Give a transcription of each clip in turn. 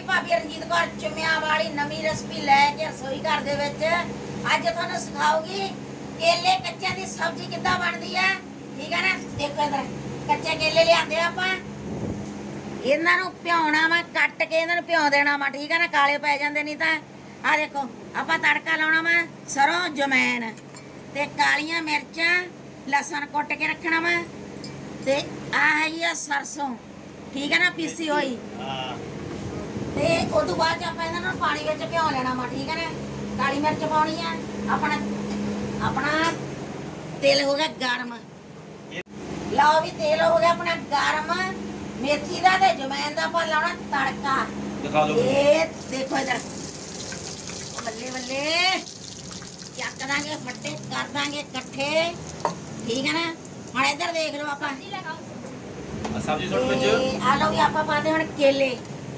भाभी रंजीत कौर चुमिया वाली नवी रेसिपी लैके रसोई घर दे विच अज तुहानूं सिखाऊगी केले कच्चे दी सब्जी किद्दां बनदी है। ठीक है ना, देखो इधर कच्चे केले लिआंदे आपां, इन्हां नूं भ्योणा वा, कट के इन्हां नूं भ्यों देना वा। ठीक है ना, काले पै जांदे नहीं तां आ देखो आपां तड़का लाउणा वा, सरों जमैन ते कालियां मिर्चां लहसुन कुट के रखना वा ते आ है सरसों। ठीक है ना, पीसी हुई ते उस तो बाद आप इन्हां नूं पानी विच भ्यों लेना वा। ठीक है ना, काली मिर्च पाउणी है, अपना अपना तेल हो गया गर्म, लो भी तेल हो गया अपना गर्म, मेथी दा ते जमैन दा पर लाउणा तड़का। दिखा दो ये देखो इधर, बल्ले बल्ले चक दांगे फट्टे कर दांगे इकट्ठे। ठीक है ना, हुण इधर देख लो आपां सब्जी सुट विच आ लो भी आपां पाते हुण केले।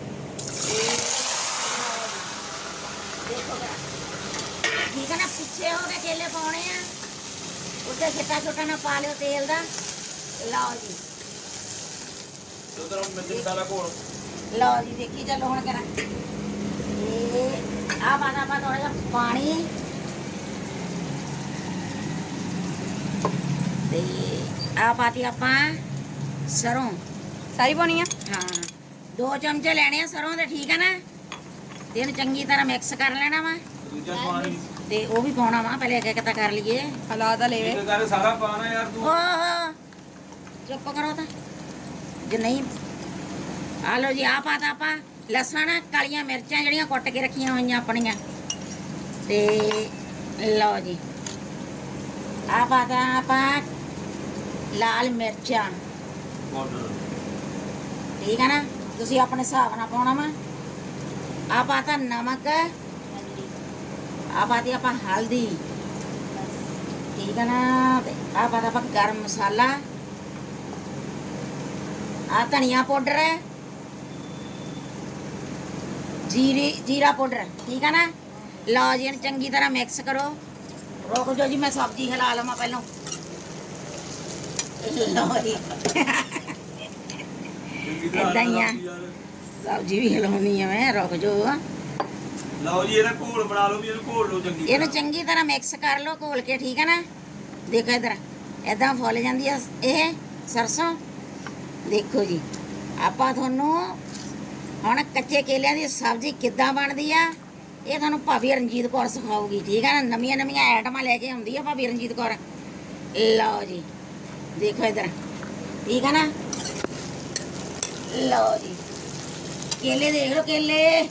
ठीक है ना, पिछे हो गए केले पाने हैं, उसे छिटा छोटा ना पा लियो तेल दा। लाओ जी उधर मिर्च डाला घोल, लो जी देखी चलो हुण करा ये आ पाना पा थोड़ा सा पानी ते आ पाती आपां सरों सारी पानी है। हाँ 2 चमचे लेने हैं सरों दे। ठीक है ना, तेन चंगी तरह मिक्स कर लेना वा ते वो भी पाना वा, पहले एक एक कर लिए हालात ले सारा पाना यार तू। ओहो चुप करो ता जे नहीं। आ लो जी आ पाता आपा लहसुन कालियां मिर्चां जड़ियां कुट के रखियां होइयां अपनियां ते लो जी आ पाता आपा लाल मिर्चां। ठीक है ना, तुसी अपने हिसाब नाल पाउणा वा। आ पाता नमक, आ पाती आप हल्दी। ठीक है ना, आ पाता आप गर्म मसाला, आ धनिया पाउडर, जीरा पाउडर। ठीक है ना, लो जी चंगी तरह मिक्स करो। रोक जो जी मैं सब्जी हिला लवां पहलों। लो जी इदां ही आ, सब्जी भी हिलाउणी है मैं, रुक जो। लो जी ਇਹਦਾ ਘੋਲ ਬਣਾ ਲਓ, ਵੀ ਇਹਨੂੰ ਘੋਲ ਲਓ ਚੰਗੀ ਤਰ੍ਹਾਂ, ਇਹਨੂੰ ਚੰਗੀ ਤਰ੍ਹਾਂ ਮਿਕਸ ਕਰ ਲਓ ਘੋਲ ਕੇ। ਠੀਕ ਹੈ ਨਾ, ਦੇਖੋ ਇਧਰ ਇਦਾਂ ਫੁੱਲ ਜਾਂਦੀ ਹੈ ਇਹ ਸਰਸੋਂ। ਦੇਖੋ ਜੀ ਆਪਾਂ ਤੁਹਾਨੂੰ ਹੁਣ ਕੱਚੇ ਕੇਲਿਆਂ ਦੀ ਸਬਜ਼ੀ ਕਿੱਦਾਂ ਬਣਦੀ ਆ ਇਹ ਤੁਹਾਨੂੰ ਭਾਬੀ ਰਣਜੀਤ ਕੌਰ ਸਿਖਾਊਗੀ। ਠੀਕ ਹੈ ਨਾ, ਨਵੀਆਂ ਨਵੀਆਂ ਆਈਟਮਾਂ ਲੈ ਕੇ ਆਉਂਦੀ ਆ ਭਾਬੀ ਰਣਜੀਤ ਕੌਰ। ਲਓ ਜੀ ਦੇਖੋ ਇਧਰ। ਠੀਕ ਹੈ ਨਾ, ਲਓ ਜੀ ਕੇਲੇ ਦੇਖ ਲਓ, ਕੇਲੇ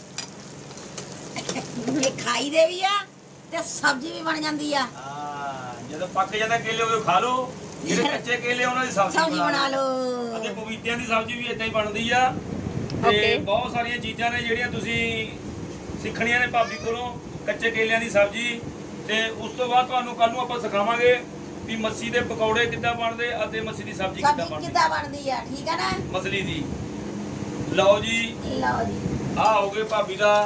खाई दे भी आ सब्जी भी बन जाती है। ਜਦੋਂ ਪੱਕ ਜਾਂਦਾ ਕੇਲੇ ਉਹ ਖਾ ਲਓ, ਜਿਹੜੇ ਕੱਚੇ ਕੇਲੇ ਉਹਨਾਂ ਦੀ ਸਬਜ਼ੀ ਬਣਾ ਲਓ। ਅਤੇ ਪਪੀਤਿਆਂ ਦੀ ਸਬਜ਼ੀ ਵੀ ਇਦਾਂ ਹੀ ਬਣਦੀ ਆ। ਤੇ ਬਹੁਤ ਸਾਰੀਆਂ ਚੀਜ਼ਾਂ ਨੇ ਜਿਹੜੀਆਂ ਤੁਸੀਂ ਸਿੱਖਣੀਆਂ ਨੇ ਭਾਬੀ ਕੋਲੋਂ, ਕੱਚੇ ਕੇਲਿਆਂ ਦੀ ਸਬਜ਼ੀ। ਤੇ ਉਸ ਤੋਂ ਬਾਅਦ ਤੁਹਾਨੂੰ ਕੱਲ ਨੂੰ ਆਪਾਂ ਸਿਖਾਵਾਂਗੇ ਵੀ ਮੱਛੀ ਦੇ ਪਕੌੜੇ ਕਿੱਦਾਂ ਬਣਦੇ ਅਤੇ ਮੱਛੀ ਦੀ ਸਬਜ਼ੀ ਕਿੱਦਾਂ ਬਣਦੀ ਆ। ਠੀਕ ਹੈ ਨਾ, ਮਛਲੀ ਦੀ। ਲਓ ਜੀ ਆ ਹੋ ਗਏ ਭਾਬੀ ਦਾ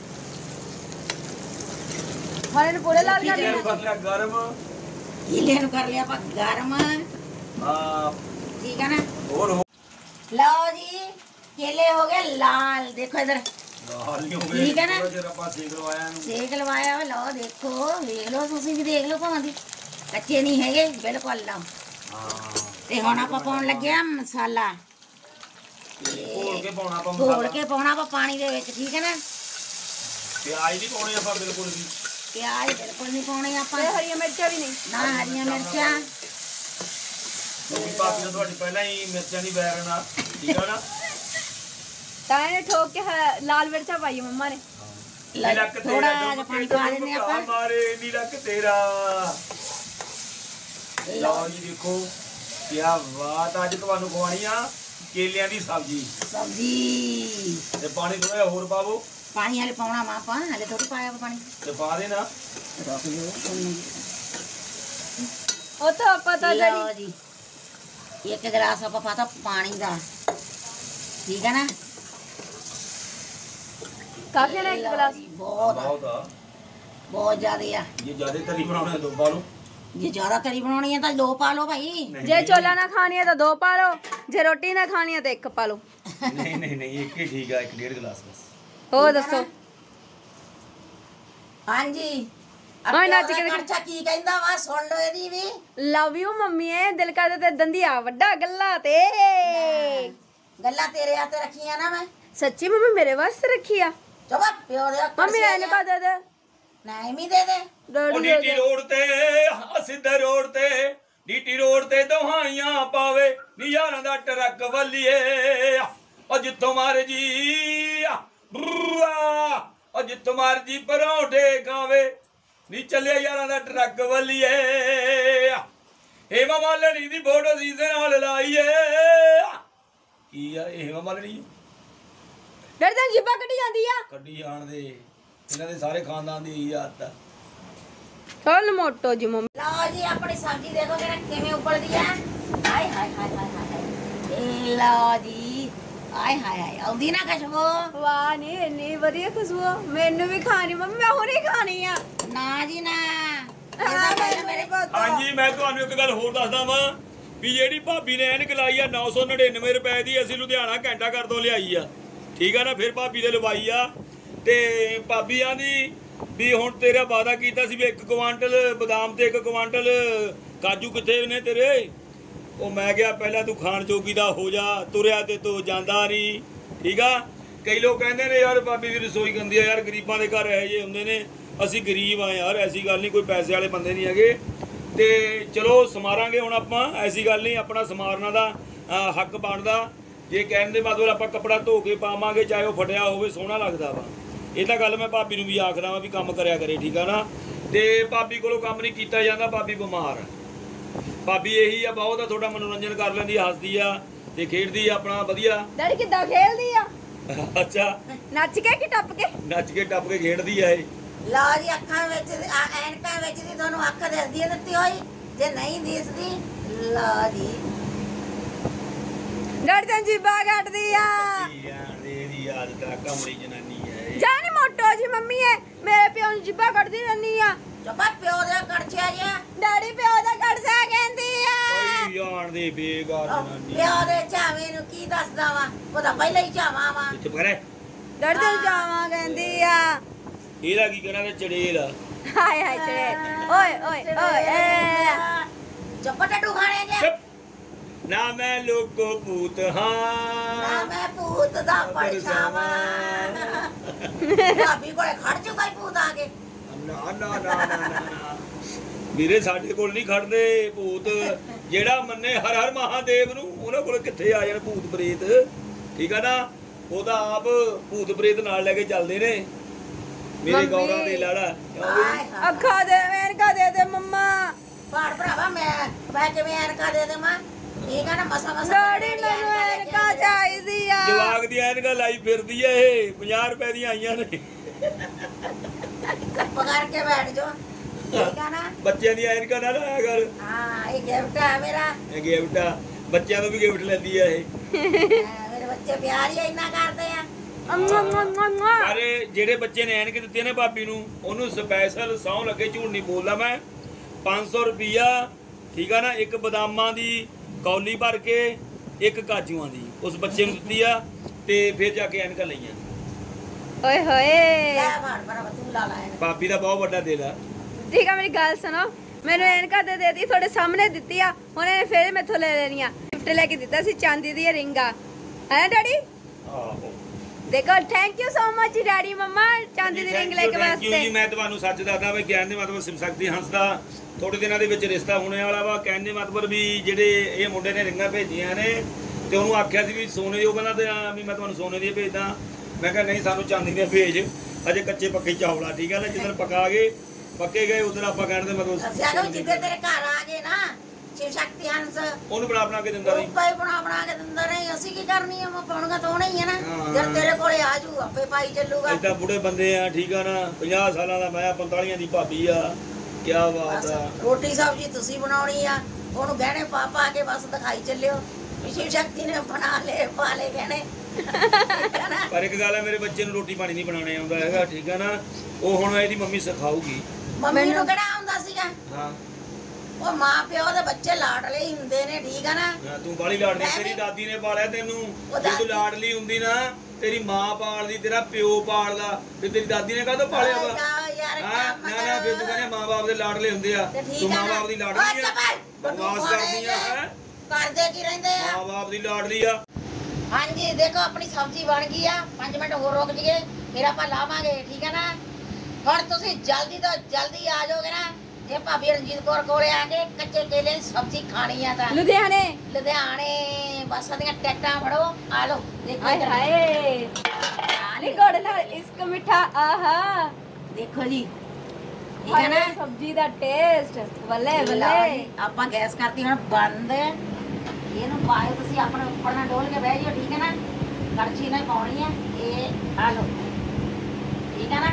पूरे लाल कर लिया गरम, केले कर लिया आप गरम। ठीक है ना, और लो जी केले हो गए लाल। देखो इधर ठीक है ना, सेक लवाया। लो देखो देख लो, तुसी भी देख लो भावें कच्चे नहीं है बिल्कुल। लो ते हुण आपां पाउण लगे आ मसाला, घोल के पाउणा आपां पानी दे विच। ठीक है ना, प्याज नहीं पाउणे आपां बिल्कुल भी, प्याज बिल्कुल नहीं पाने आप, हरिया मिर्चा भी नहीं ना, हरिया मिर्चा भाभी तो पहला ही मिर्चा नहीं बैर ना। ठीक है ना, ताने ठोक के लाल मिर्चा पाई मम्मा ने। थोड़ा पानी पा देने अपन, हमारे नीलक तेरा। लो जी देखो क्या बात, आज ਤੁਹਾਨੂੰ ਖਵਾਣੀ ਆ ਕੇਲਿਆਂ ਦੀ सब्जी। ਤੇ ਪਾਣੀ ਥੋੜਾ ਜਿਹਾ ਹੋਰ ਪਾਵੋ। पानी हले पाउणा वा आपां, हले थोड़ी पाया पानी ते पा देना। रख लो ओ तो पता जड़ी जी एक गिलास आपा पाता पानी दा। ठीक है ना, काफी है ना एक गिलास, बहुत ज्यादा है। ये ज्यादा तरी बनाना है तो पा लो, जे ज्यादा तरी बनानी है तो 2 पा लो भाई। जे छोला ना खानी है तो 2 पा लो, जे रोटी ना खानी है तो 1 पा लो। नहीं नहीं नहीं, एक ही ठीक है, 1.5 गिलास बस। ਹੋਰ ਦੱਸੋ। ਹਾਂਜੀ ਓਏ ਨੱਚ ਕੇ ਖਰਚਾ ਕੀ ਕਹਿੰਦਾ ਵਾ ਸੁਣ ਲਓ ਇਹਦੀ ਵੀ। ਲਵ ਯੂ ਮੰਮੀ ਐ ਦਿਲ ਕਰਦਾ ਤੇ ਦੰਦੀਆ ਵੱਡਾ ਗੱਲਾਂ ਤੇ ਗੱਲਾਂ ਤੇਰੇ ਹੱਥ ਰੱਖੀਆਂ ਨਾ ਮੈਂ। ਸੱਚੀ ਮੰਮੀ ਮੇਰੇ ਵਾਸਤੇ ਰੱਖੀ ਆ। ਚੁੱਪ ਪਿਓ ਦੇ ਮੰਮੀ ਐਨ ਕਾ ਦੇ ਦੇ ਨਹੀਂ ਵੀ ਦੇ ਦੇ। ਉਹ ਡੀਟੀ ਰੋਡ ਤੇ ਸਿੱਧੇ ਰੋਡ ਤੇ ਡੀਟੀ ਰੋਡ ਤੇ ਦਹਾਈਆਂ ਪਾਵੇ ਨੀ ਯਾਰਾਂ ਦਾ ਟਰੱਕ ਵੱਲੀਏ ਉਹ ਜਿੱਥੋਂ ਮਰਜੀ ਉਹ ਜਿੱਥੋਂ ਮਰਜੀ ਪਰੌਂਠੇ ਖਾਵੇ ਨੀ ਚੱਲਿਆ ਯਾਰਾਂ ਦਾ ਟਰੱਕ ਵੱਲੀਏ ਹੇਮਾ ਮਾਲਣੀ ਦੀ ਫੋਟੋ ਸੀਸੇ ਨਾਲ ਲਾਈਏ। ਕੀ ਆ ਇਹ ਹੇਮਾ ਮਾਲਣੀ ਡਰਦਾ ਜੀਬਾ ਕੱਢੀ ਜਾਂਦੀ ਆ। ਕੱਢੀ ਜਾਣ ਦੇ ਇਹਨਾਂ ਦੇ ਸਾਰੇ ਖਾਨਦਾਨ ਦੀ ਇਹੀ ਆਦਤ ਆ। ਚੱਲ ਮੋਟੋ ਜੀ ਮੰਮੀ। ਲਓ ਜੀ ਆਪਣੀ ਸਬਜ਼ੀ ਦੇਖੋ ਕਿਹੜਾ ਕਿਵੇਂ ਉਬਲਦੀ ਆ। ਹਾਏ ਹਾਏ ਹਾਏ ਹਾਏ ਹਾਏ ਇਹ ਲਓ ਜੀ। ਹਾਏ ਹਾਏ ਹਾਏ ਆਉਂਦੀ ਨਾ ਖੁਸ਼ਬੂ। ਵਾਹ ਨੀ ਇੰਨੀ ਵਧੀਆ ਖੁਸ਼ਬੂ ਮੈਨੂੰ ਵੀ ਖਾਣੀ ਮੰਮੀ ਮੈਂ ਹੁਣੇ ਖਾਣੀ ਆ। ਨਾ ਜੀ ਨਾ ਮੇਰੇ ਪੁੱਤ ਹਾਂਜੀ ਮੈਂ ਤੁਹਾਨੂੰ ਇੱਕ ਗੱਲ ਹੋਰ ਦੱਸਦਾ ਵਾਂ ਵੀ ਜਿਹੜੀ ਭਾਬੀ ਨੇ ਐਨਕ ਲਾਈ ਆ 999 ਰੁਪਏ ਦੀ ਅਸੀਂ ਲੁਧਿਆਣਾ ਘੰਟਾ ਘਰ ਤੋਂ ਲਿਆਈ ਆ। ਠੀਕ ਆ ਨਾ। ਫਿਰ ਭਾਬੀ ਦੇ ਲਵਾਈ ਆ ਤੇ ਭਾਬੀ ਆਂਦੀ ਵੀ ਹੁਣ ਤੇਰਾ ਵਾਅਦਾ ਕੀਤਾ ਸੀ ਵੀ 1 ਕੁਆਂਟਲ ਬਦਾਮ ਤੇ 1 ਕੁਆਂਟਲ ਕਾਜੂ ਕਿੱਥੇ ਨੇ ਤੇਰੇ। ਉਹ ਮੈਂ ਕਿਹਾ ਪਹਿਲਾਂ ਤੂੰ ਖਾਣ ਜੋਗੀ ਦਾ ਹੋ ਜਾ ਤੁਰਿਆ ਤੇ ਤੂੰ ਜਾਂਦਾ ਨਹੀਂ। ਠੀਕ ਆ। ਕਈ ਲੋਕ ਕਹਿੰਦੇ ਨੇ ਯਾਰ ਭਾਬੀ ਦੀ ਰਸੋਈ ਗੰਦੀ ਆ ਯਾਰ ਗਰੀਬਾਂ ਦੇ ਘਰ ਇਹੋ ਜਿਹੇ ਹੁੰਦੇ ਨੇ। ਅਸੀਂ ਗਰੀਬ ਆ ਯਾਰ ਐਸੀ ਗੱਲ ਨਹੀਂ ਕੋਈ ਪੈਸੇ ਵਾਲੇ ਬੰਦੇ ਨਹੀਂ ਹੈਗੇ ਤੇ ਚਲੋ ਸਮਾਰਾਂਗੇ ਹੁਣ ਆਪਾਂ ਐਸੀ ਗੱਲ ਨਹੀਂ ਆਪਣਾ ਸਮਾਰਨਾ ਦਾ ਹੱਕ ਬਣਦਾ। ਜੇ ਕਹਿਣ ਦੇ ਮਤਲਬ ਆਪਾਂ ਕੱਪੜਾ ਧੋ ਕੇ ਪਾਵਾਂਗੇ ਚਾਹੇ ਉਹ ਫਟਿਆ ਹੋਵੇ ਸੋਹਣਾ ਲੱਗਦਾ ਵਾ। ਇਹ ਤਾਂ ਗੱਲ ਮੈਂ ਭਾਬੀ ਨੂੰ ਵੀ ਆਖਦਾ ਵਾ ਵੀ ਕੰਮ ਕਰਿਆ ਕਰੇ। ਠੀਕ ਆ ਨਾ। ਤੇ ਭਾਬੀ ਕੋਲੋਂ ਕੰਮ ਨਹੀਂ ਕੀਤਾ ਜਾਂਦਾ ਭਾਬੀ ਬਿਮਾਰ ਆ। ਭਾਬੀ ਇਹੀ ਆ ਬਹੁਤ ਆ ਤੁਹਾਡਾ ਮਨੋਰੰਜਨ ਕਰ ਲੈਂਦੀ ਹੱਸਦੀ ਆ ਤੇ ਖੇਡਦੀ ਆ ਆਪਣਾ ਵਧੀਆ। ਡੈਡੀ ਕਿੱਦਾਂ ਖੇਲਦੀ ਆ। ਅੱਛਾ ਨੱਚ ਕੇ ਕਿ ਟੱਪ ਕੇ। ਨੱਚ ਕੇ ਟੱਪ ਕੇ ਖੇਡਦੀ ਆ ਇਹ। ਲਓ ਜੀ ਅੱਖਾਂ ਵਿੱਚ ਐਨਕਾਂ ਵਿੱਚ ਦੀ ਤੁਹਾਨੂੰ ਅੱਖ ਦਿਸਦੀ ਹੈ ਦਿੱਤੀ ਹੋਈ। ਜੇ ਨਹੀਂ ਦਿਸਦੀ ਲਓ ਜੀ ਡੈਡੀ ਜੀਬਾ ਕੱਢਦੀ ਆ। ਇਹਦੀ ਆਦਤ ਆ ਕਮਲੀ ਜਨਾਨੀ ਹੈ। ਜਾਨੀ ਮੋਟੋ ਜੀ ਮੰਮੀ ਐ ਮੇਰੇ ਪਿਓ ਨੂੰ ਜੀਬਾ ਕੱਢਦੀ ਰਹਿੰਦੀ ਆ। ਚੁੱਪਾ ਪਿਓ ਦੇ ਕੜਛਿਆ ਜਿਹਾ। ਡੈਡੀ ਪਿਓ ਦਾ ਕੱਢਦਾ ਕਹਿੰਦੀ ਆ। ਕੋਈ ਜਾਣ ਦੇ ਬੇਕਾਰ ਜਨਾਨੀ। ਪਿਓ ਦੇ ਝਾਵੇਂ ਨੂੰ ਕੀ ਦੱਸਦਾ ਵਾ ਉਹਦਾ ਪਹਿਲਾਂ ਹੀ ਝਾਵਾਂ ਵਾ। ਚੁੱਪ ਕਰੇ। ਡੈਡੀ ਤੇ ਜਾਵਾਂ ਕਹਿੰਦੀ ਆ। ਇਹਦਾ ਕੀ ਕਹਿਣਾ ਤੇ ਚੜੇਲ ਆ। ਹਾਏ ਹਾਏ ਚੜੇ ਓਏ ਓਏ ਓਏ ਚੁੱਪ ਟੱਟੂ ਖਾਣੇ ਜੇ। ਨਾ ਮੈਂ ਲੋਕੋ ਭੂਤ ਹਾਂ ਨਾ ਮੈਂ ਭੂਤ ਦਾ ਪਰਛਾਵਾਂ। ਭਾਬੀ ਕੋਲੇ ਖੜ ਚੁੱਕਾ ਹੀ ਭੂਤ ਆ ਕੇ। ਨਾ ਨਾ ਨਾ ਨਾ ਵੀਰੇ ਸਾਡੇ ਕੋਲ ਨਹੀਂ ਖੜਦੇ ਭੂਤ। ਜਿਹੜਾ ਮੰਨੇ ਹਰ ਹਰ ਮਹਾਦੇਵ ਨੂੰ ਉਹਨਾਂ ਕੋਲ ਕਿੱਥੇ ਆ ਜਾਣ ਭੂਤ ਪ੍ਰੇਤ। ਠੀਕ ਆ ਨਾ। ਉਹਦਾ ਆਪ ਭੂਤ ਪ੍ਰੇਤ ਨਾਲ ਲੈ ਕੇ ਚੱਲਦੇ ਨੇ ਮੇਰੇ ਗੌਰਾਂ ਦੇ ਲਾੜਾ। ਅੱਖਾਂ ਦੇ ਐਨਕਾ ਦੇ ਦੇ ਮੰਮਾ। ਪਾੜ ਭਰਾਵਾ ਮੈਂ ਕਿਵੇਂ ਐਨਕਾ ਦੇ ਦੇਵਾਂ। ਠੀਕ ਆ ਨਾ ਮਸਾ ਮਸਾ ਡੈਡੀ ਮੈਨੂੰ ਐਨਕਾ ਚਾਹੀਦੀ ਆ। ਜਵਾਗ ਦੀ ਐਨਕਾਂ ਲਾਈ ਫਿਰਦੀ ਆ ਇਹ 50 ਰੁਪਏ ਦੀਆਂ ਆਈਆਂ ਨੇ। ਚੁੱਪ ਕਰਕੇ ਬੈਠ ਜਾ। ਠੀਕ ਆ ਨਾ। ਬੱਚਿਆਂ ਦੀ ਐਨਕਾਂ ਨਾ ਲਾਇਆ ਕਰ। ਹਾਂ ਇਹ ਗਿਫਟ ਆ ਮੇਰਾ। ਇਹ ਗਿਫਟ ਆ ਬੱਚਿਆਂ ਤੋਂ ਵੀ ਗਿਫਟ ਲੈਂਦੀ ਆ ਇਹ। ਮੇਰੇ ਬੱਚੇ ਪਿਆਰ ਹੀ ਇੰਨਾ ਕਰਦੇ ਆ। ਪਰ ਜਿਹੜੇ ਬੱਚੇ ਨੇ ਐਨਕ ਦਿੱਤੀ ਨੇ ਭਾਬੀ ਨੂੰ ਉਹਨੂੰ ਸਪੈਸ਼ਲ ਸਹੁੰ ਲੱਗੇ ਝੂਠ ਨਹੀਂ ਬੋਲਦਾ ਮੈਂ 500 ਰੁਪਿਆ। ਠੀਕ ਆ ਨਾ। 1 ਬਦਾਮਾਂ ਦੀ ਕੌਲੀ ਭਰ ਕੇ 1 ਕਾਜੂਆਂ ਦੀ ਉਸ ਬੱਚੇ ਨੂੰ ਦਿੱਤੀ ਆ ਤੇ ਫਿਰ ਜਾ ਕੇ ਐਨਕਾਂ ਲਈਆਂ। ਓਏ ਹੋਏ ਲੈ ਫੜ ਭਰਾਵਾ ਤੂੰ ਲਾ ਲੈ। ਭਾਬੀ ਦਾ ਬਹੁਤ ਵੱਡਾ ਦਿਲ ਆ। ਠੀਕ ਆ ਮੇਰੀ ਗੱਲ ਸੁਣੋ ਮੈਨੂੰ ਐਨਕਾ ਦੇ ਦੇਤੀ ਤੁਹਾਡੇ ਸਾਹਮਣੇ ਦਿੱਤੀ ਆ ਹੁਣ ਇਹ ਫੇਰ ਮੈਥੋਂ ਲੈ ਲੈਣੀ ਆ। ਗਿਫਟ ਲੈ ਕੇ ਦਿੱਤਾ ਸੀ ਚਾਂਦੀ ਦੀ ਰਿੰਗ ਆ ਹੈ ਡੈਡੀ। ਆਹੋ ਦੇਖੋ thank you so much daddy mamma ਚਾਂਦੀ ਦੀ ਰਿੰਗ ਲੈ ਕੇ ਵਾਸਤੇ। ਜੀ ਮੈਂ ਤੁਹਾਨੂੰ ਸੱਚ ਦੱਸਦਾ ਵੀ ਕਹਿਣ ਦੇ ਮਤਲਬ ਸਿਮ ਸਕਦੀ ਹੰਸ ਦਾ ਥੋੜੇ ਦਿਨਾਂ ਦੇ ਵਿੱਚ ਰਿਸ਼ਤਾ ਹੋਣੇ ਵਾਲਾ ਵਾ। ਕਹਿਣ ਦੇ ਮਤਲਬ ਵੀ ਜਿਹੜੇ ਇਹ ਮੁੰਡੇ ਨੇ ਰਿੰਗਾਂ ਭੇਜੀਆਂ ਨੇ ਤੇ ਉਹਨੂੰ ਆਖਿਆ ਸੀ ਵੀ ਸੋਨੇ ਦੀ। ਉਹ ਕਹਿੰਦਾ ਤੇ ਵੀ ਮੈਂ ਤੁਹਾਨੂੰ ਸੋਨੇ ਦੀ ਭੇਜਦਾ। ਮੈਂ ਕਿਹਾ ਨਹੀਂ ਸਾਨੂੰ ਚਾਂਦੀ ਦੀਆਂ ਭੇਜ ਅਜੇ ਕੱਚੇ ਪੱਕੇ ਚਾਵਲਾ। ਠੀਕ ਆ ਨਾ। ਜਿੱਦਣ ਪਕਾ ਗਏ ਪੱਕੇ ਗਏ ਉਧਰ ਆਪਾਂ ਕਹਿਣ ਦੇ ਮਤਲਬ ਜਿੱਦੇ ਤੇਰੇ ਘਰ ਆ ਗਏ ਨਾ ਸ਼ਿਵ ਸ਼ਕਤੀ ਹੰਸ ਉਹਨੂੰ ਬਣਾ ਕੇ ਦਿੰਦਾ ਨਹੀਂ। ਪਾਈ ਬਣਾ ਕੇ ਦਿੰਦਾ ਨਹੀਂ। ਅਸੀਂ ਕੀ ਕਰਨੀ ਆ ਪਾਉਣਗਾ ਤਾਂ ਹੋਣਾ ਹੀ ਆ ਨਾ। ਜਦ ਤੇਰੇ ਕੋਲੇ ਆ ਜੂ ਆਪੇ ਪਾਈ ਚੱਲੂਗਾ। ਏਦਾਂ ਬੁੜੇ ਬੰਦੇ ਆ। ਠੀਕ ਆ ਨਾ। 50 ਸਾਲਾਂ ਦਾ ਮੈਂ 45 ਦੀ ਭਾਬੀ ਆ। ਕੀ ਬਾਤ ਆ। ਰੋਟੀ ਸਬਜ਼ੀ ਤੁਸੀਂ ਬਣਾਉਣੀ ਆ। ਉਹਨੂੰ ਗਹਿਣੇ ਪਾ ਪਾ ਕੇ ਬਸ ਦਿਖਾਈ ਚੱਲਿਓ। ਸ਼ਿਵ ਸ਼ਕਤੀ ਨੇ ਬਣਾ ਲੈ ਪਾ ਲੈ ਗਹਿਣੇ। ਪਰ ਇੱਕ ਗੱਲ ਹੈ ਮੇਰੇ ਬੱਚੇ ਨੂੰ ਰੋਟੀ ਪਾਣੀ ਨਹੀਂ ਬਣਾਉਣੇ ਆਉਂਦਾ ਹੈਗਾ। ਠੀਕ ਆ ਨਾ। ਉਹ ਹੁਣ ਇਹਦੀ ਮੰਮੀ ਸਿਖਾਊਗੀ। ਮੰਮੀ ਨੂੰ ਕਿਹੜਾ ਆਉਂਦਾ ਸੀਗਾ। ਹਾਂ ਉਹ ਮਾਂ ਪਿਓ ਦੇ ਬੱਚੇ ਲਾਡਲੇ ਹੁੰਦੇ ਨੇ। ਠੀਕ ਆ ਨਾ। ਤੂੰ ਬਾਲੀ ਲਾਡਲੀ ਤੇਰੀ ਦਾਦੀ ਨੇ ਪਾਲਿਆ ਤੈਨੂੰ। ਜੇ ਤੂੰ ਲਾਡਲੀ ਹੁੰਦੀ ਨਾ ਤੇਰੀ ਮਾਂ ਪਾਲਦੀ, ਤੇਰਾ ਪਿਓ ਪਾਲਦਾ, ਤੇ ਤੇਰੀ ਦਾਦੀ ਨੇ ਕਾਹਤੋਂ ਪਾਲਿਆ ਵਾ? ਯਾਰ ਹਾਂ ਨਾ ਫਿਰ ਤੂੰ ਕਹਿੰਦੇ ਮਾਂ-ਬਾਪ ਦੇ ਲਾਡਲੇ ਹੁੰਦੇ ਆ, ਤੂੰ ਮਾਂ-ਬਾਪ ਦੀ ਲਾਡਲੀ ਆ, ਬਕਵਾਸ ਕਰਦੀ ਆ ਹੈ। ਕਰਦੇ ਕੀ ਰਹਿੰਦੇ ਆ? ਮਾਂ-ਬਾਪ ਦੀ ਲਾਡਲੀ ਆ। ਹਾਂਜੀ ਦੇਖੋ ਆਪਣੀ ਸਬਜ਼ੀ ਬਣ ਗਈ ਆ, 5 ਮਿੰਟ ਹੋਰ ਰੁਕ ਜੀਏ ਫਿਰ ਆਪਾਂ ਲਾਵਾਂਗੇ, ਠੀਕ ਹੈ ਨਾ। ਹੁਣ ਤੁਸੀਂ ਜਲਦੀ ਤੋਂ ਜਲਦੀ ਆ ਜਾਓਗੇ ਨਾ, ਜੇ ਭਾਬੀ ਰਣਜੀਤ ਕੌਰ ਕੋਲੇ ਆ ਕੇ ਕੱਚੇ ਕੇਲੇ ਦੀ ਸਬਜ਼ੀ ਖਾਣੀ ਆ ਤਾਂ ਲੁਧਿਆਣੇ ਬੱਸ ਦੀਆਂ ਟਿਕਟਾਂ ਫੜੋ, ਆ ਲਓ ਦੇਖੋ ਹਾਏ ਇੱਧਰ। ਹਾਏ ਨੀ ਗੁੜ ਨਾਲ ਇਸਕ ਮਿੱਠਾ ਆਹਾ ਦੇਖੋ ਜੀ ਠੀਕ ਹੈ ਨਾ। ਹਾਏ ਸਬਜ਼ੀ ਦਾ ਟੇਸਟ ਬੱਲੇ ਬੱਲੇ। ਆਪਾਂ ਗੈਸ ਕਰਤੀ ਹੁਣ ਬੰਦ। ਇਹਨੂੰ ਪਾਇਓ ਤੁਸੀਂ ਆਪਣੇ ਉੱਪਰ ਨਾਲ ਡੋਲ ਕੇ ਬਹਿ ਜਾਓ, ਠੀਕ ਹੈ ਨਾ। ਕੜਛੀ ਨਾਲ ਪਾਉਣੀ ਹੈ ਇਹ, ਆ ਲਓ ਠੀਕ ਹੈ ਨਾ।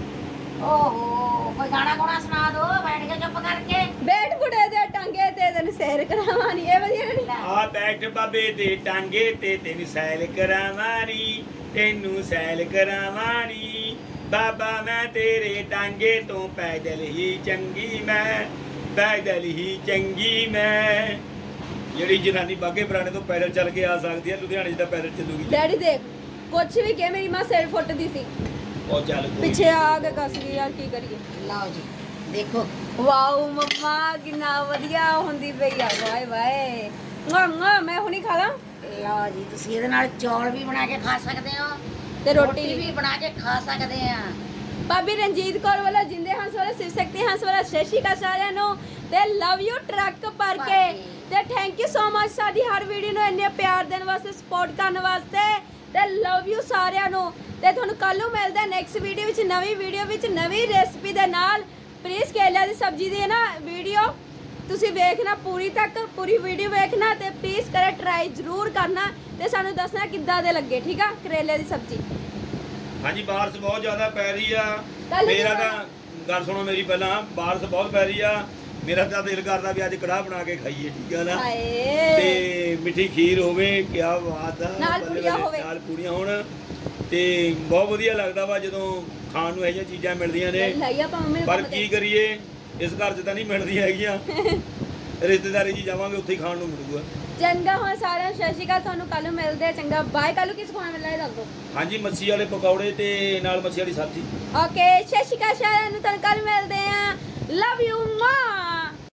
ਓਹੋ ਕੋਈ ਗਾਣਾ ਗੁਣਾ ਸੁਣਾ ਦੋ ਬੈਠ ਕੇ ਚੁੱਪ ਕਰਕੇ। ਬੈਠ ਬੁੜੇ ਦੇ ਟਾਂਗੇ ਤੇ ਤੈਨੂੰ ਸੈਰ ਕਰਾਵਾਂ ਨੀ, ਇਹ ਵਧੀਆ ਨਹੀਂ। ਆ ਬੈਠ ਬਾਬੇ ਦੇ ਟਾਂਗੇ ਤੇ ਤੈਨੂੰ ਸੈਲ ਕਰਾਵਾਂਨੀ, ਤੈਨੂੰ ਸੈਲ ਕਰਾਵਾਂਨੀ। ਬਾਬਾ ਮੈਂ ਤੇਰੇ ਟਾਂਗੇ ਤੋਂ ਪੈਦਲ ਹੀ ਚੰਗੀ, ਮੈਂ ਪੈਦਲ ਹੀ ਚੰਗੀ। ਮੈਂ ਜਿਹੜੀ ਜਨਾਨੀ ਬਾਗੇ ਪੁਰਾਣੇ ਤੋਂ ਪੈਦਲ ਚੱਲ ਕੇ ਆ ਸਕਦੀ ਹੈ, ਲੁਧਿਆਣੇ ਜਿੱਦਾਂ ਪੈਦਲ ਚੱਲੂਗੀ। ਡੈਡੀ ਦੇਖ ਕੁਛ ਵੀ ਕਿ ਮੇਰੀ ਮਾਂ ਸਿਰ ਫੁੱਟਦੀ ਸੀ, ਉਹ ਚੱਲ ਕੋਈ ਪਿੱਛੇ ਆ ਕੇ ਕੱਸ ਗਈ ਯਾਰ, ਕੀ ਕਰੀਏ। ਲਓ ਜੀ ਦੇਖੋ ਵਾਓ ਮੰਮਾ ਕਿੰਨਾ ਵਧੀਆ ਹੁੰਦੀ ਪਈ ਆ, ਵਾਏ ਵਾਏ। ਮੈਂ ਹੁਣੀ ਖਾ ਲਾਂ ਲਓ ਜੀ ਤੁਸੀਂ ਇਹਦੇ ਨਾਲ ਚੌਲ ਵੀ ਬਣਾ ਕੇ ਖਾ ਸਕਦੇ ਹੋ ਤੇ ਰੋਟੀ ਵੀ ਬਣਾ ਕੇ ਖਾ ਸਕਦੇ ਆ। ਭਾਬੀ ਰਣਜੀਤ ਕੌਰ ਵਾਲਾ ਜਿੰਦੇ ਹੰਸ ਵਾਲਾ ਸਿਵ ਸ਼ਕਤੀ ਹੰਸ ਵਾਲਾ ਸਤਿ ਸ਼੍ਰੀ ਅਕਾਲ ਸਾਰਿਆਂ ਨੂੰ ਤੇ ਲਵ ਯੂ ਟਰੱਕ ਭਰ ਕੇ ਤੇ ਥੈਂਕ ਯੂ ਸੋ ਮਚ ਸਾਡੀ ਹਰ ਵੀਡੀਓ ਨੂੰ ਇੰਨੇ ਪਿਆਰ ਦੇਣ ਵਾਸਤੇ, ਸਪੋਰਟ ਕਰਨ ਵਾਸਤੇ ਤੇ ਲਵ ਯੂ ਸਾਰਿਆਂ ਨੂੰ। ਤੇ ਤੁਹਾਨੂੰ ਕੱਲ ਨੂੰ ਮਿਲਦਾ ਨੈਕਸਟ ਵੀਡੀਓ ਵਿੱਚ, ਨਵੀਂ ਵੀਡੀਓ ਵਿੱਚ ਨਵੀਂ ਰੈਸਪੀ ਦੇ ਨਾਲ। ਪਲੀਜ਼ ਕੇਲਿਆਂ ਦੀ ਸਬਜ਼ੀ ਦੀ ਹੈ ਨਾ ਵੀਡੀਓ ਤੁਸੀਂ ਵੇਖਣਾ ਪੂਰੀ ਤੱਕ, ਪੂਰੀ ਵੀਡੀਓ ਵੇਖਣਾ ਤੇ ਪਲੀਜ਼ ਕਰੇ ਟਰਾਈ ਜ਼ਰੂਰ ਕਰਨਾ ਤੇ ਸਾਨੂੰ ਦੱਸਣਾ ਕਿੱਦਾਂ ਦੇ ਲੱਗੇ, ਠੀਕ ਆ ਕਰੇਲੇ ਦੀ ਸਬਜ਼ੀ। ਹਾਂਜੀ ਬਾਰਿਸ਼ ਬਹੁਤ ਜ਼ਿਆਦਾ ਪੈ ਰਹੀ ਆ। ਕੱਲ੍ਹ ਮੇਰਾ ਕਿੱਦਾਂ? ਤਾਂ ਗੱਲ ਸੁਣੋ ਮੇਰੀ ਪਹਿਲਾਂ, ਬਾਰਿਸ਼ ਬਹੁਤ ਪੈ ਰਹੀ ਆ। ਮੇਰਾ ਤਾਂ ਦਿਲ ਕਰਦਾ ਵੀ ਅੱਜ ਕੜਾਹ ਬਣਾ ਕੇ ਖਾਈਏ, ਠੀਕ ਆ ਨਾ। ਹਾਏ ਤੇ ਮਿੱਠੀ ਖੀਰ ਹੋਵੇ, ਕੀ ਬਾਤ ਆ। ਨਾਲ ਬੱਲੇ ਪੂੜੀਆਂ ਬੱਲੇ, ਹੋਵੇ। ਨਾਲ ਪੂੜੀਆਂ ਹੋਣ ਤੇ ਬਹੁਤ ਵਧੀਆ ਲੱਗਦਾ ਵਾ ਜਦੋਂ ਖਾਣ ਨੂੰ ਇਹੋ ਜਿਹੀਆਂ ਚੀਜ਼ਾਂ ਮਿਲਦੀਆਂ ਨੇ। ਲਈ ਆਪਾਂ ਮੰਮੀ ਨੂੰ ਪਰ ਕੰਮ ਕੀ ਦੇ। ਕਰੀਏ, ਇਸ ਘਰ 'ਚ ਤਾਂ ਨਹੀਂ ਮਿਲਦੀਆਂ ਹੈਗੀਆਂ। ਰਿਸ਼ਤੇਦਾਰੀ 'ਚ ਜਾਵਾਂਗੇ ਉੱਥੇ ਹੀ ਖਾਣ ਨੂੰ ਮਿਲੂਗਾ। ਚੰਗਾ ਹੁਣ ਸਾਰਿਆਂ ਨੂੰ ਸਤਿ ਸ਼੍ਰੀ ਅਕਾਲ, ਤੁਹਾਨੂੰ ਕੱਲ ਨੂੰ ਮਿਲਦੇ ਆ। ਚੰਗਾ ਬਾਏ। ਕੱਲ ਨੂੰ ਕਿਸ ਖਾਣ ਮਿਲਣਾ ਇਹ ਦੱਸ ਦਿਓ। ਹਾਂਜੀ ਮੱਛੀ ਵਾਲੇ ਪਕੌੜੇ ਤੇ ਨਾਲ ਮੱਛੀ ਵਾਲੀ ਸਬਜ਼ੀ। ਓਕੇ ਸਤਿ ਸ਼੍ਰੀ ਅਕਾਲ ਸਾਰਿਆਂ ਨੂੰ, ਤੁਹਾਨੂੰ ਕੱਲ ਮਿਲਦੇ ਆ। ਲਵ ਯੂ ਮਾਂ।